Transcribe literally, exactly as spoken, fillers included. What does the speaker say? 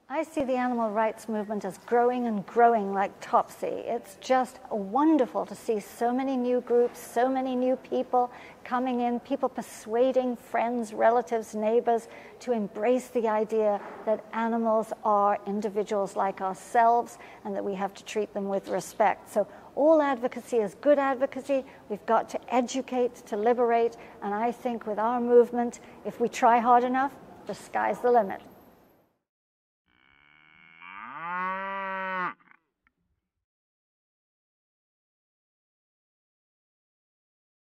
I see the animal rights movement as growing and growing like Topsy. It's just wonderful to see so many new groups, so many new people coming in, people persuading friends, relatives, neighbors to embrace the idea that animals are individuals like ourselves and that we have to treat them with respect. So all advocacy is good advocacy. We've got to educate, to liberate, and I think with our movement, if we try hard enough, the sky's the limit.